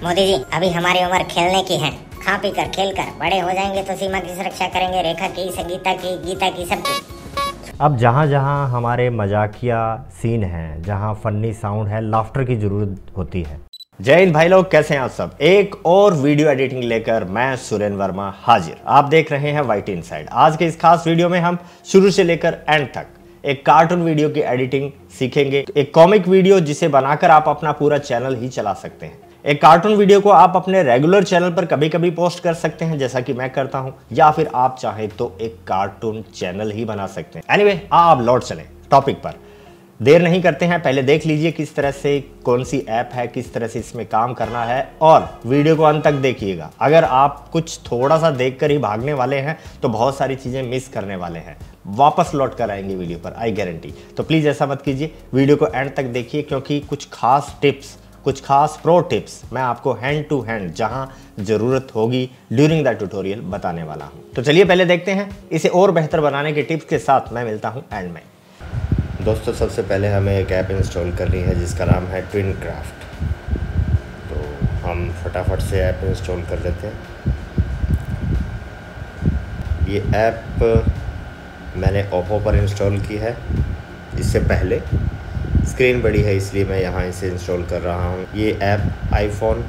मोदी जी, अभी हमारी उम्र खेलने की है। खा पी कर खेल कर बड़े हो जाएंगे तो सीमा की सुरक्षा करेंगे, रेखा की, संगीता की, गीता की, सबकी। अब जहाँ जहाँ हमारे मजाकिया सीन हैं, जहाँ फनी साउंड है, लाफ्टर की जरूरत होती है। जय हिंद भाई लोग, कैसे हैं आप सब। एक और वीडियो एडिटिंग लेकर मैं सुरेन वर्मा हाजिर। आप देख रहे हैं वाईटी इनसाइड। आज के इस खास वीडियो में हम शुरू से लेकर एंड तक एक कार्टून वीडियो की एडिटिंग सीखेंगे। एक कॉमिक वीडियो जिसे बनाकर आप अपना पूरा चैनल ही चला सकते हैं। एक कार्टून वीडियो को आप अपने रेगुलर चैनल पर कभी कभी पोस्ट कर सकते हैं, जैसा कि मैं करता हूं, या फिर आप चाहे तो एक कार्टून चैनल ही बना सकते हैं। एनीवे, आप लौट चलें टॉपिक पर। देर नहीं करते हैं, पहले देख लीजिए किस तरह से कौन सी ऐप है, किस तरह से इसमें काम करना है, और वीडियो को अंत तक देखिएगा। अगर आप कुछ थोड़ा सा देखकर ही भागने वाले हैं तो बहुत सारी चीजें मिस करने वाले हैं, वापस लौट कर आएंगे वीडियो पर, आई गारंटी। तो प्लीज ऐसा मत कीजिए, वीडियो को एंड तक देखिए, क्योंकि कुछ खास टिप्स, कुछ खास प्रो टिप्स मैं आपको हैंड टू हैंड जहां जरूरत होगी ड्यूरिंग द ट्यूटोरियल बताने वाला हूं। तो चलिए पहले देखते हैं। इसे और बेहतर बनाने के टिप्स के साथ मैं मिलता हूं एंड में। दोस्तों, सबसे पहले हमें एक ऐप इंस्टॉल करनी है जिसका नाम है ट्विनक्राफ्ट। तो हम फटाफट से ऐप इंस्टॉल कर लेते हैं। ये ऐप मैंने ओप्पो पर इंस्टॉल की है। इससे पहले स्क्रीन बड़ी है इसलिए मैं यहाँ इसे इंस्टॉल कर रहा हूँ। ये ऐप आईफोन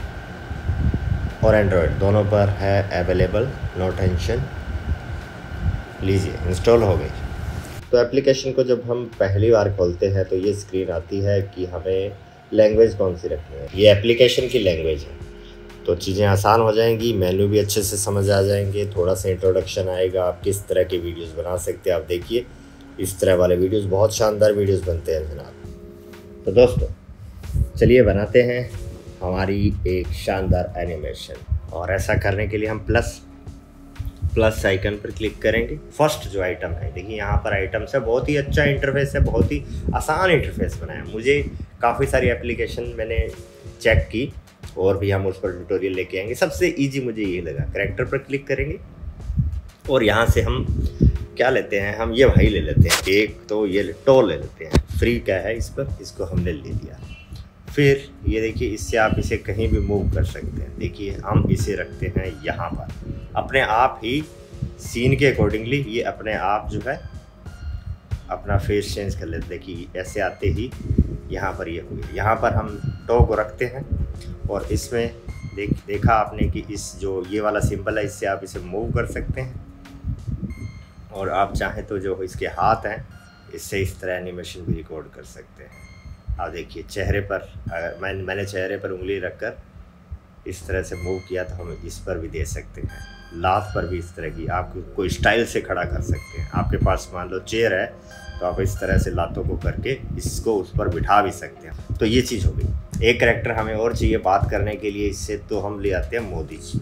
और एंड्रॉयड दोनों पर है अवेलेबल, नो टेंशन। लीजिए, इंस्टॉल हो गई। तो एप्लीकेशन को जब हम पहली बार खोलते हैं तो ये स्क्रीन आती है कि हमें लैंग्वेज कौन सी रखनी है। ये एप्लीकेशन की लैंग्वेज है, तो चीज़ें आसान हो जाएंगी, मेन्यू भी अच्छे से समझ आ जाएंगे, थोड़ा सा इंट्रोडक्शन आएगा, आप किस तरह के वीडियोस बना सकते हैं। आप देखिए, इस तरह वाले वीडियोस, बहुत शानदार वीडियोस बनते हैं जनाब। तो दोस्तों, चलिए बनाते हैं हमारी एक शानदार एनिमेशन। और ऐसा करने के लिए हम प्लस आइकन पर क्लिक करेंगे। फर्स्ट जो आइटम है, देखिए यहाँ पर आइटम्स है, बहुत ही अच्छा इंटरफेस है, बहुत ही आसान इंटरफेस बनाया। मुझे काफ़ी सारी एप्लीकेशन मैंने चेक की और भी हम उस पर ट्यूटोरियल लेके आएंगे। सबसे इजी मुझे ये लगा। कैरेक्टर पर क्लिक करेंगे और यहाँ से हम क्या लेते हैं, हम ये भाई ले लेते हैं। एक तो ये टो ले लेते हैं, फ्री का है इस पर, इसको हमने ले लिया। फिर ये देखिए, इससे आप इसे कहीं भी मूव कर सकते हैं। देखिए, हम इसे रखते हैं यहाँ पर, अपने आप ही सीन के अकॉर्डिंगली ये अपने आप जो है अपना फेस चेंज कर लेते। देखिए, ऐसे आते ही यहाँ पर ये हो गया। यहाँ पर हम टो को रखते हैं और इसमें देखा आपने कि इस जो ये वाला सिंबल है, इससे आप इसे मूव कर सकते हैं। और आप चाहें तो जो इसके हाथ हैं, इससे इस तरह एनिमेशन भी रिकॉर्ड कर सकते हैं। आप देखिए, चेहरे पर अगर मैंने चेहरे पर उंगली रखकर इस तरह से मूव किया तो हम इस पर भी दे सकते हैं। लात पर भी इस तरह की आप कोई स्टाइल से खड़ा कर सकते हैं। आपके पास मान लो चेयर है तो आप इस तरह से लातों को करके इसको उस पर बिठा भी सकते हैं। तो ये चीज़ हो गई। एक कैरेक्टर हमें और चाहिए बात करने के लिए इससे, तो हम ले आते हैं मोदी जी।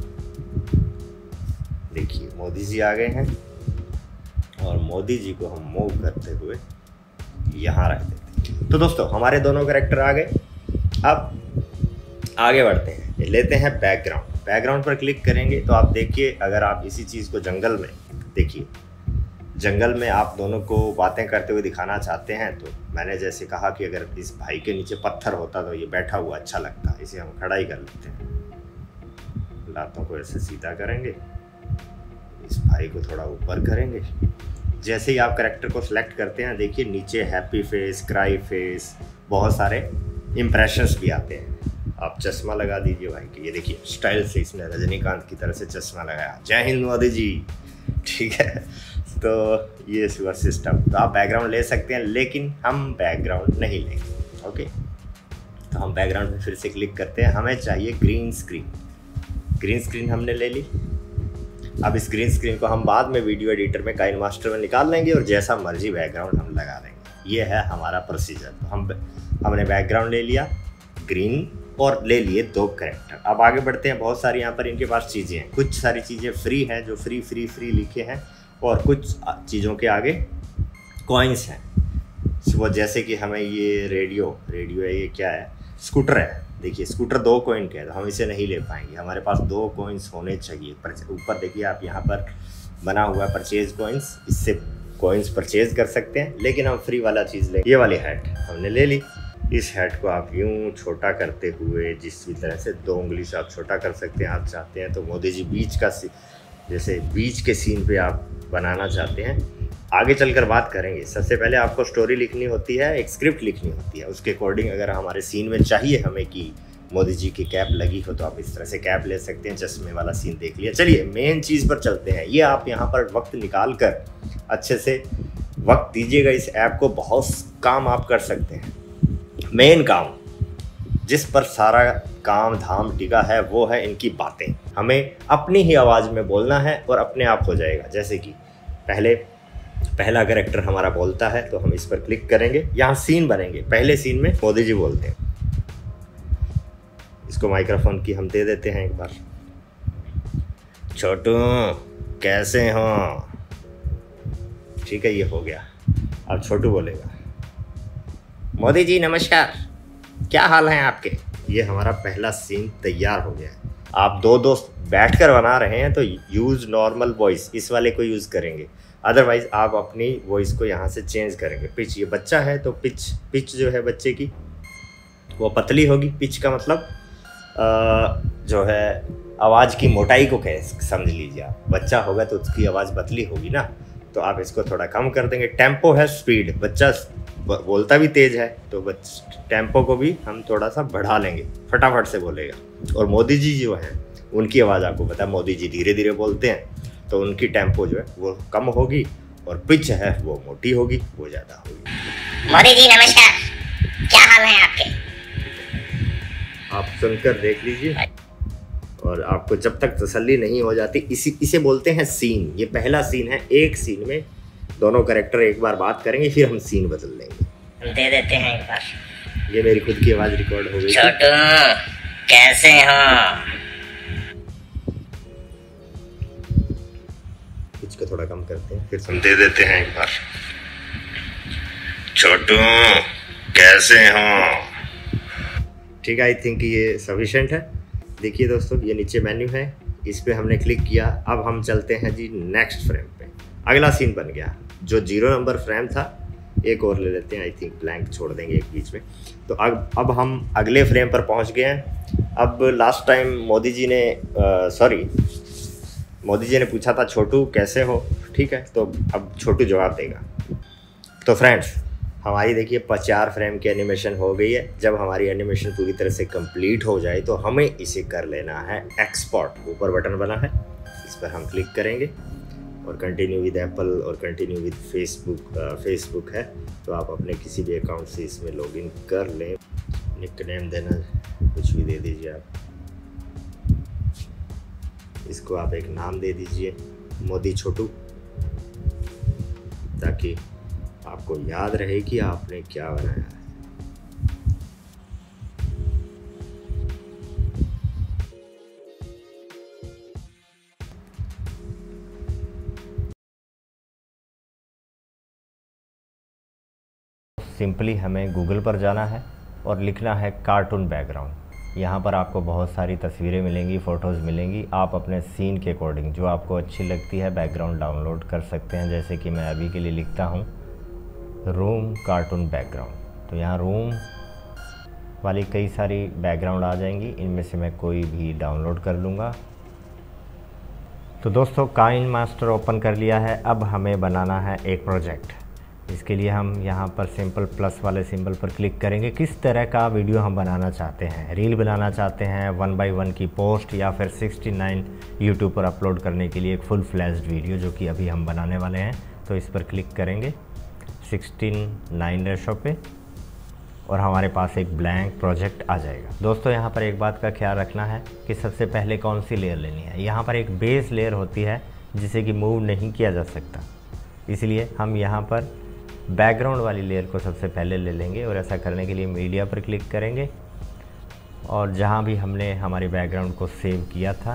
देखिए, मोदी जी आ गए हैं और मोदी जी को हम मूव करते हुए यहाँ रख देते हैं। तो दोस्तों, हमारे दोनों कैरेक्टर आ गए। अब आगे बढ़ते हैं, लेते हैं बैकग्राउंड पर क्लिक करेंगे तो आप देखिए, अगर आप इसी चीज़ को जंगल में देखिए, जंगल में आप दोनों को बातें करते हुए दिखाना चाहते हैं, तो मैंने जैसे कहा कि अगर इस भाई के नीचे पत्थर होता तो ये बैठा हुआ अच्छा लगता। इसे हम खड़ा ही कर लेते हैं। लातों को ऐसे सीधा करेंगे, इस भाई को थोड़ा ऊपर करेंगे। जैसे ही आप कैरेक्टर को सिलेक्ट करते हैं, देखिए नीचे हैप्पी फेस, क्राई फेस, बहुत सारे इंप्रेशंस भी आते हैं। आप चश्मा लगा दीजिए भाई के। ये देखिए, स्टाइल से इसने रजनीकांत की तरह से चश्मा लगाया। जय हिंद मोदी जी, ठीक है। तो ये हुआ सिस्टम। तो आप बैकग्राउंड ले सकते हैं, लेकिन हम बैकग्राउंड नहीं लेंगे। ओके, तो हम बैकग्राउंड में फिर से क्लिक करते हैं। हमें चाहिए ग्रीन स्क्रीन हमने ले ली। अब इस ग्रीन स्क्रीन को हम बाद में वीडियो एडिटर में काइन मास्टर में निकाल लेंगे और जैसा मर्जी बैकग्राउंड हम लगा देंगे। ये है हमारा प्रोसीजर। तो हमने बैकग्राउंड ले लिया ग्रीन और ले लिए दो कैरेक्टर। अब आगे बढ़ते हैं। बहुत सारी यहाँ पर इनके पास चीज़ें हैं। कुछ सारी चीज़ें फ्री हैं, जो फ्री लिखे हैं, और कुछ चीज़ों के आगे कॉइन्स हैं। वो जैसे कि हमें ये रेडियो है, ये क्या है, स्कूटर है। देखिए, स्कूटर 2 कॉइन के है, तो हम इसे नहीं ले पाएंगे। हमारे पास 2 कॉइन्स होने चाहिए। ऊपर देखिए, आप यहाँ पर बना हुआ है परचेज कॉइन्स, इससे कॉइन्स परचेज कर सकते हैं। लेकिन हम फ्री वाला चीज़ ले, ये वाली हैट हमने ले ली। इस हेड को आप यूं छोटा करते हुए जिस भी तरह से 2 उंगली से आप छोटा कर सकते हैं। आप चाहते हैं तो मोदी जी बीच का जैसे बीच के सीन पे आप बनाना चाहते हैं, आगे चलकर बात करेंगे। सबसे पहले आपको स्टोरी लिखनी होती है, एक स्क्रिप्ट लिखनी होती है। उसके अकॉर्डिंग अगर हमारे सीन में चाहिए हमें कि मोदी जी की कैप लगी हो तो आप इस तरह से कैप ले सकते हैं। चश्मे वाला सीन देख लिया। चलिए मेन चीज़ पर चलते हैं। ये आप यहाँ पर वक्त निकाल कर अच्छे से वक्त दीजिएगा इस ऐप को, बहुत काम आप कर सकते हैं। मेन काम जिस पर सारा काम धाम टिका है वो है इनकी बातें। हमें अपनी ही आवाज़ में बोलना है और अपने आप हो जाएगा। जैसे कि पहला कैरेक्टर हमारा बोलता है तो हम इस पर क्लिक करेंगे, यहाँ सीन बनेंगे। पहले सीन में मोदी जी बोलते हैं। इसको माइक्रोफोन की हम दे देते हैं एक बार। छोटू कैसे हो? ठीक है, ये हो गया। अब छोटू बोलेगा, मोदी जी नमस्कार, क्या हाल है आपके? ये हमारा पहला सीन तैयार हो गया है। आप 2 दोस्त बैठकर बना रहे हैं तो यूज़ नॉर्मल वॉइस, इस वाले को यूज़ करेंगे। अदरवाइज़ आप अपनी वॉइस को यहाँ से चेंज करेंगे। पिच, ये बच्चा है तो पिच जो है बच्चे की वो पतली होगी। पिच का मतलब जो है आवाज़ की मोटाई को कैसे समझ लीजिए आप। बच्चा होगा तो उसकी आवाज़ पतली होगी ना, तो आप इसको थोड़ा कम कर देंगे। टेम्पो है स्पीड, बच्चा बोलता भी तेज़ है तो टेम्पो को भी हम थोड़ा सा बढ़ा लेंगे, फटाफट से बोलेगा। और मोदी जी जो हैं उनकी आवाज़ आपको पता है, मोदी जी धीरे धीरे बोलते हैं तो उनकी टेम्पो जो है वो कम होगी और पिच है वो मोटी होगी, वो ज़्यादा होगी। मोदी जी नमस्कार, क्या हाल है आपके? आप सुनकर देख लीजिए। और आपको जब तक तसल्ली नहीं हो जाती, इसे बोलते हैं सीन। ये पहला सीन है। एक सीन में दोनों कैरेक्टर एक बार बात करेंगे, फिर हम सीन बदल लेंगे। हम दे देते हैं एक बार। ये मेरी खुद की आवाज़ रिकॉर्ड हो गई। छोटू कैसे हो? पिच को थोड़ा कम करते हैं, फिर हम दे देते हैं एक बार। छोटू कैसे हो? ठीक है, आई थिंक ये सफिशिएंट है। देखिए दोस्तों, ये नीचे मेन्यू है, इस पे हमने क्लिक किया। अब हम चलते हैं जी नेक्स्ट फ्रेम पे। अगला सीन बन गया। जो 0 नंबर फ्रेम था एक और ले लेते हैं, आई थिंक ब्लैंक छोड़ देंगे एक बीच में। तो अब हम अगले फ्रेम पर पहुंच गए हैं। अब लास्ट टाइम मोदी जी ने पूछा था छोटू कैसे हो, ठीक है, तो अब छोटू जवाब देगा। तो फ्रेंड्स, हमारी देखिए 50 फ्रेम की एनिमेशन हो गई है। जब हमारी एनिमेशन पूरी तरह से कंप्लीट हो जाए तो हमें इसे कर लेना है एक्सपोर्ट। ऊपर बटन बना है, इस पर हम क्लिक करेंगे और कंटिन्यू विद एप्पल और कंटिन्यू विद फेसबुक है तो आप अपने किसी भी अकाउंट से इसमें लॉगिन कर लें। निकनेम देना कुछ भी दे दीजिए आप। इसको आप एक नाम दे दीजिए, मोदी छोटू, ताकि आपको याद रहे कि आपने क्या बनाया है। सिंपली हमें गूगल पर जाना है और लिखना है कार्टून बैकग्राउंड। यहाँ पर आपको बहुत सारी तस्वीरें मिलेंगी, फ़ोटोज़ मिलेंगी। आप अपने सीन के अकॉर्डिंग जो आपको अच्छी लगती है बैकग्राउंड डाउनलोड कर सकते हैं। जैसे कि मैं अभी के लिए लिखता हूँ रूम कार्टून बैकग्राउंड। तो यहाँ रूम वाली कई सारी बैकग्राउंड आ जाएंगी, इनमें से मैं कोई भी डाउनलोड कर लूँगा। तो दोस्तों, काइन मास्टर ओपन कर लिया है। अब हमें बनाना है एक प्रोजेक्ट। इसके लिए हम यहाँ पर सिंपल प्लस वाले सिंबल पर क्लिक करेंगे। किस तरह का वीडियो हम बनाना चाहते हैं, रील बनाना चाहते हैं, 1 by 1 की पोस्ट, या फिर 69 यूट्यूब पर अपलोड करने के लिए एक फुल फ्लैश्ड वीडियो, जो कि अभी हम बनाने वाले हैं। तो इस पर क्लिक करेंगे 16:9 रेशो पे और हमारे पास एक ब्लैंक प्रोजेक्ट आ जाएगा। दोस्तों, यहाँ पर एक बात का ख्याल रखना है कि सबसे पहले कौन सी लेयर लेनी है। यहाँ पर एक बेस लेयर होती है जिसे कि मूव नहीं किया जा सकता, इसलिए हम यहाँ पर बैकग्राउंड वाली लेयर को सबसे पहले ले लेंगे। और ऐसा करने के लिए मीडिया पर क्लिक करेंगे और जहाँ भी हमने हमारे बैकग्राउंड को सेव किया था,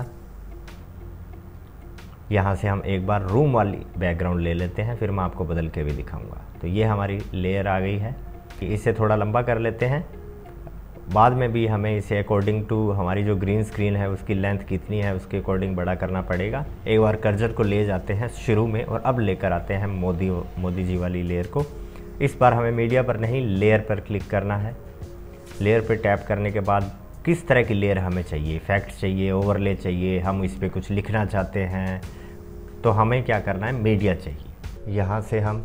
यहाँ से हम एक बार रूम वाली बैकग्राउंड ले लेते हैं, फिर मैं आपको बदल के भी दिखाऊंगा। तो ये हमारी लेयर आ गई है कि इसे थोड़ा लंबा कर लेते हैं। बाद में भी हमें इसे अकॉर्डिंग टू हमारी जो ग्रीन स्क्रीन है उसकी लेंथ कितनी है उसके अकॉर्डिंग बड़ा करना पड़ेगा। एक बार कर्सर को ले जाते हैं शुरू में और अब लेकर आते हैं मोदी जी वाली लेयर को। इस बार हमें मीडिया पर नहीं लेयर पर क्लिक करना है लेयर पे टैप करने के बाद किस तरह की लेयर हमें चाहिए, इफेक्ट चाहिए, ओवरले चाहिए, हम इस पर कुछ लिखना चाहते हैं, तो हमें क्या करना है, मीडिया चाहिए। यहाँ से हम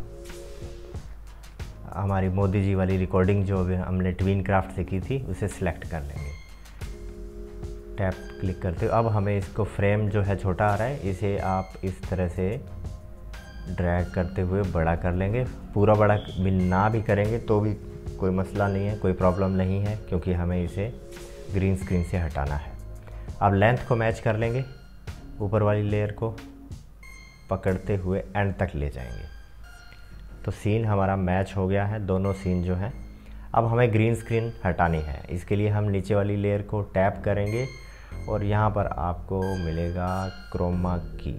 हमारी मोदी जी वाली रिकॉर्डिंग जो हमने ट्विनक्राफ्ट से की थी उसे सिलेक्ट कर लेंगे। टैप क्लिक करते हो। अब हमें इसको फ्रेम जो है छोटा आ रहा है, इसे आप इस तरह से ड्रैग करते हुए बड़ा कर लेंगे। पूरा बड़ा ना भी करेंगे तो भी कोई मसला नहीं है, कोई प्रॉब्लम नहीं है, क्योंकि हमें इसे ग्रीन स्क्रीन से हटाना है। अब लेंथ को मैच कर लेंगे, ऊपर वाली लेयर को पकड़ते हुए एंड तक ले जाएंगे। तो सीन हमारा मैच हो गया है, दोनों सीन जो हैं। अब हमें ग्रीन स्क्रीन हटानी है। इसके लिए हम नीचे वाली लेयर को टैप करेंगे और यहाँ पर आपको मिलेगा क्रोमा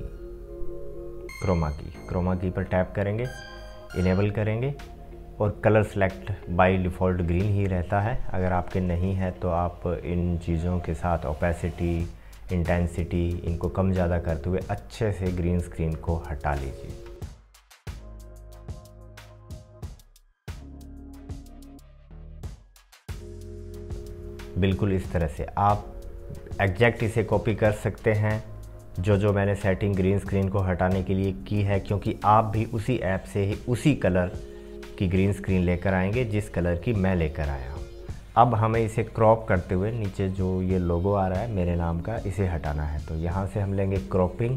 की पर टैप करेंगे, इनेबल करेंगे और colour select by default green ही रहता है। अगर आपके नहीं है तो आप इन चीज़ों के साथ ओपेसिटी, इंटेंसिटी इनको कम ज़्यादा करते हुए अच्छे से ग्रीन स्क्रीन को हटा लीजिए। बिल्कुल इस तरह से आप एग्जैक्ट इसे कॉपी कर सकते हैं, जो मैंने सेटिंग ग्रीन स्क्रीन को हटाने के लिए की है, क्योंकि आप भी उसी ऐप से ही उसी कलर की ग्रीन स्क्रीन लेकर आएंगे जिस कलर की मैं लेकर आया हूँ। अब हमें इसे क्रॉप करते हुए नीचे जो ये लोगो आ रहा है मेरे नाम का, इसे हटाना है। तो यहाँ से हम लेंगे क्रॉपिंग।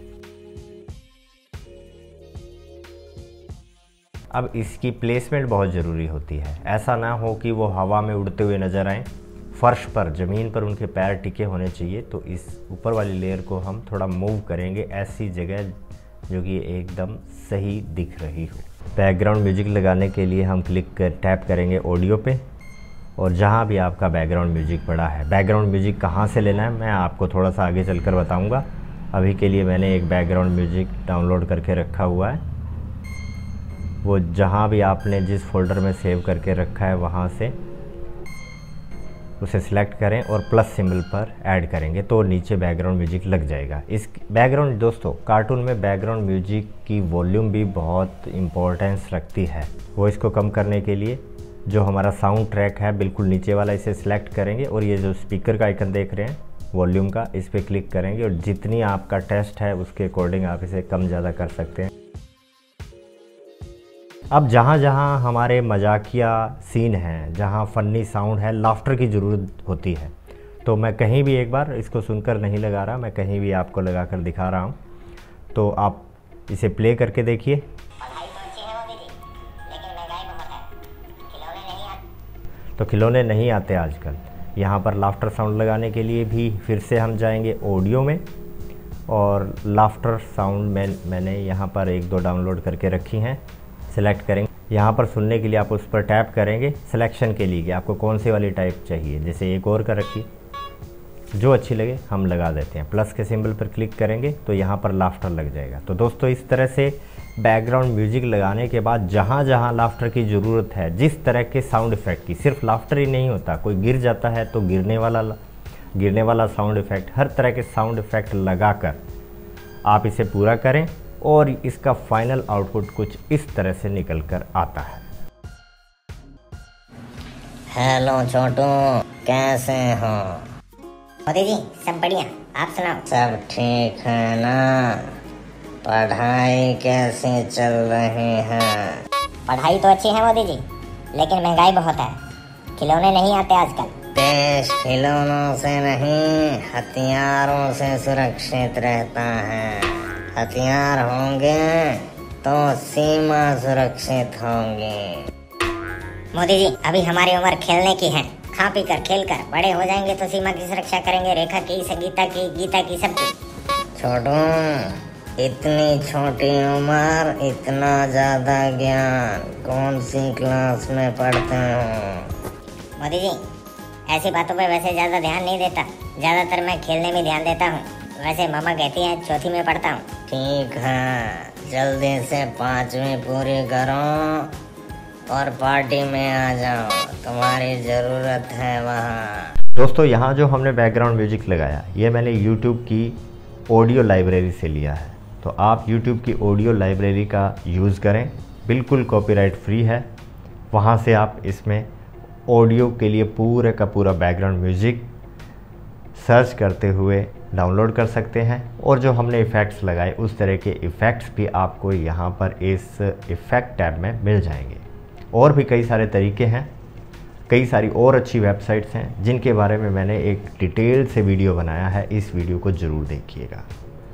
अब इसकी प्लेसमेंट बहुत ज़रूरी होती है, ऐसा ना हो कि वो हवा में उड़ते हुए नज़र आएँ, फर्श पर, ज़मीन पर उनके पैर टिके होने चाहिए। तो इस ऊपर वाली लेयर को हम थोड़ा मूव करेंगे ऐसी जगह जो कि एकदम सही दिख रही हो। बैकग्राउंड म्यूजिक लगाने के लिए हम टैप करेंगे ऑडियो पे, और जहाँ भी आपका बैकग्राउंड म्यूजिक पड़ा है, बैकग्राउंड म्यूजिक कहाँ से लेना है मैं आपको थोड़ा सा आगे चलकर बताऊँगा। अभी के लिए मैंने एक बैकग्राउंड म्यूजिक डाउनलोड करके रखा हुआ है, वो जहाँ भी आपने जिस फोल्डर में सेव करके रखा है वहाँ से उसे सिलेक्ट करें और प्लस सिंबल पर ऐड करेंगे तो नीचे बैकग्राउंड म्यूजिक लग जाएगा। इस बैकग्राउंड दोस्तों, कार्टून में बैकग्राउंड म्यूजिक की वॉल्यूम भी बहुत इम्पोर्टेंस रखती है। वो इसको कम करने के लिए जो हमारा साउंड ट्रैक है बिल्कुल नीचे वाला, इसे सिलेक्ट करेंगे और ये जो स्पीकर का आइकन देख रहे हैं वॉल्यूम का, इस पर क्लिक करेंगे और जितनी आपका टेस्ट है उसके अकॉर्डिंग आप इसे कम ज़्यादा कर सकते हैं। अब जहाँ जहाँ हमारे मजाकिया सीन हैं, जहाँ फ़नी साउंड है, लाफ्टर की ज़रूरत होती है, तो मैं कहीं भी एक बार इसको सुनकर नहीं लगा रहा, मैं कहीं भी आपको लगा कर दिखा रहा हूँ। तो आप इसे प्ले करके देखिए। तो खिलौने नहीं आते आजकल। यहाँ पर लाफ्टर साउंड लगाने के लिए भी फिर से हम जाएंगे ऑडियो में, और लाफ्टर साउंड मैंने यहाँ पर 1-2 डाउनलोड करके रखी हैं, सेलेक्ट करेंगे। यहाँ पर सुनने के लिए आप उस पर टैप करेंगे सिलेक्शन के लिए कि आपको कौन सी वाली टाइप चाहिए। जैसे एक और का रखिए, जो अच्छी लगे हम लगा देते हैं। प्लस के सिंबल पर क्लिक करेंगे तो यहाँ पर लाफ्टर लग जाएगा। तो दोस्तों इस तरह से बैकग्राउंड म्यूजिक लगाने के बाद जहाँ जहाँ लाफ्टर की ज़रूरत है, जिस तरह के साउंड इफ़ेक्ट की, सिर्फ लाफ्टर ही नहीं होता, कोई गिर जाता है तो गिरने वाला साउंड इफ़ेक्ट, हर तरह के साउंड इफ़ेक्ट लगाकर आप इसे पूरा करें और इसका फाइनल आउटपुट कुछ इस तरह से निकल कर आता है। हेलो छोटू, कैसे हो? मोदी जी सब बढ़िया, आप सुनाओ? सब ठीक है ना? पढ़ाई कैसे चल रही है? पढ़ाई तो अच्छी है मोदी जी, लेकिन महंगाई बहुत है, खिलौने नहीं आते आजकल। देश खिलौनों से नहीं, हथियारों से सुरक्षित रहता है। हथियार होंगे तो सीमा सुरक्षित होंगी। मोदी जी अभी हमारी उम्र खेलने की है, खा पी कर खेल कर बड़े हो जाएंगे तो सीमा की सुरक्षा करेंगे, रेखा की, संगीता की, गीता की, सबकी। छोटू, इतनी छोटी उम्र, इतना ज्यादा ज्ञान, कौन सी क्लास में पढ़ते हो? मोदी जी ऐसी बातों पे वैसे ज्यादा ध्यान नहीं देता, ज्यादातर मैं खेलने में ध्यान देता हूँ। वैसे मामा कहती हैं चौथी में पढ़ता हूँ। ठीक है, जल्दी से 5वीं पूरी करो और पार्टी में आ जाओ, तुम्हारी ज़रूरत है वहाँ। दोस्तों यहाँ जो हमने बैकग्राउंड म्यूजिक लगाया, ये मैंने YouTube की ऑडियो लाइब्रेरी से लिया है। तो आप YouTube की ऑडियो लाइब्रेरी का यूज़ करें, बिल्कुल कॉपीराइट फ्री है। वहाँ से आप इसमें ऑडियो के लिए पूरे का पूरा बैकग्राउंड म्यूज़िक सर्च करते हुए डाउनलोड कर सकते हैं। और जो हमने इफ़ेक्ट्स लगाए उस तरह के इफ़ेक्ट्स भी आपको यहाँ पर इस इफ़ेक्ट टैब में मिल जाएंगे। और भी कई सारे तरीके हैं, कई सारी और अच्छी वेबसाइट्स हैं जिनके बारे में मैंने एक डिटेल से वीडियो बनाया है। इस वीडियो को ज़रूर देखिएगा।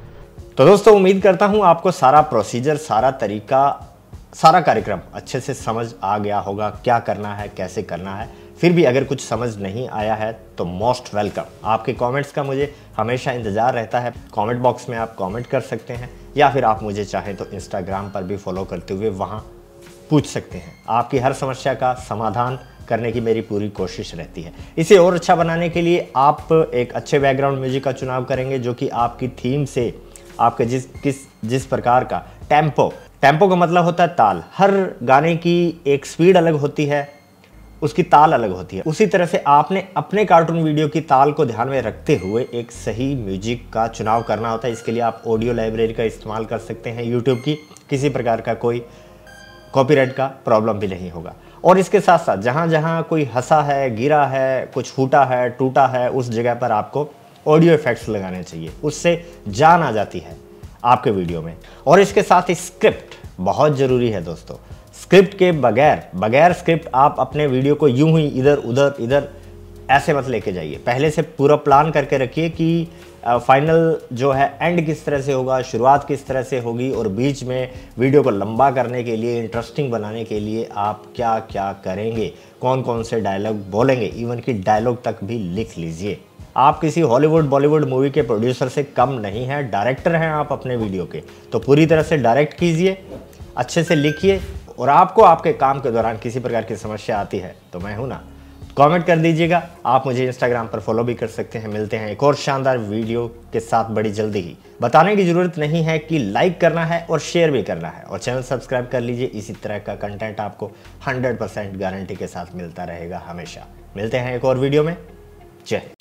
तो दोस्तों, उम्मीद करता हूँ आपको सारा प्रोसीजर, सारा तरीका, सारा कार्यक्रम अच्छे से समझ आ गया होगा, क्या करना है, कैसे करना है। फिर भी अगर कुछ समझ नहीं आया है तो मोस्ट वेलकम। आपके कमेंट्स का मुझे हमेशा इंतज़ार रहता है। कमेंट बॉक्स में आप कमेंट कर सकते हैं या फिर आप मुझे चाहें तो इंस्टाग्राम पर भी फॉलो करते हुए वहाँ पूछ सकते हैं। आपकी हर समस्या का समाधान करने की मेरी पूरी कोशिश रहती है। इसे और अच्छा बनाने के लिए आप एक अच्छे बैकग्राउंड म्यूजिक का चुनाव करेंगे जो कि आपकी थीम से, आपके जिस प्रकार का टेम्पो का मतलब होता है ताल। हर गाने की एक स्पीड अलग होती है, उसकी ताल अलग होती है। उसी तरह से आपने अपने कार्टून वीडियो की ताल को ध्यान में रखते हुए एक सही म्यूजिक का चुनाव करना होता है। इसके लिए आप ऑडियो लाइब्रेरी का इस्तेमाल कर सकते हैं यूट्यूब की। किसी प्रकार का कोई कॉपीराइट का प्रॉब्लम भी नहीं होगा। और इसके साथ साथ जहाँ जहाँ कोई हंसा है, गिरा है, कुछ फूटा है, टूटा है, उस जगह पर आपको ऑडियो इफेक्ट्स लगाने चाहिए। उससे जान आ जाती है आपके वीडियो में। और इसके साथ स्क्रिप्ट बहुत ज़रूरी है दोस्तों। स्क्रिप्ट के बगैर स्क्रिप्ट आप अपने वीडियो को यूं ही इधर ऐसे मत लेके जाइए। पहले से पूरा प्लान करके रखिए कि फाइनल जो है एंड किस तरह से होगा, शुरुआत किस तरह से होगी, और बीच में वीडियो को लंबा करने के लिए, इंटरेस्टिंग बनाने के लिए आप क्या क्या करेंगे, कौन कौन से डायलॉग बोलेंगे, इवन कि डायलॉग तक भी लिख लीजिए। आप किसी हॉलीवुड बॉलीवुड मूवी के प्रोड्यूसर से कम नहीं हैं, डायरेक्टर हैं आप अपने वीडियो के। तो पूरी तरह से डायरेक्ट कीजिए, अच्छे से लिखिए। और आपको आपके काम के दौरान किसी प्रकार की समस्या आती है तो मैं हूं ना, कमेंट कर दीजिएगा। आप मुझे इंस्टाग्राम पर फॉलो भी कर सकते हैं। मिलते हैं एक और शानदार वीडियो के साथ बड़ी जल्दी ही। बताने की ज़रूरत नहीं है कि लाइक करना है और शेयर भी करना है, और चैनल सब्सक्राइब कर लीजिए। इसी तरह का कंटेंट आपको 100% गारंटी के साथ मिलता रहेगा हमेशा। मिलते हैं एक और वीडियो में। जय हिंद।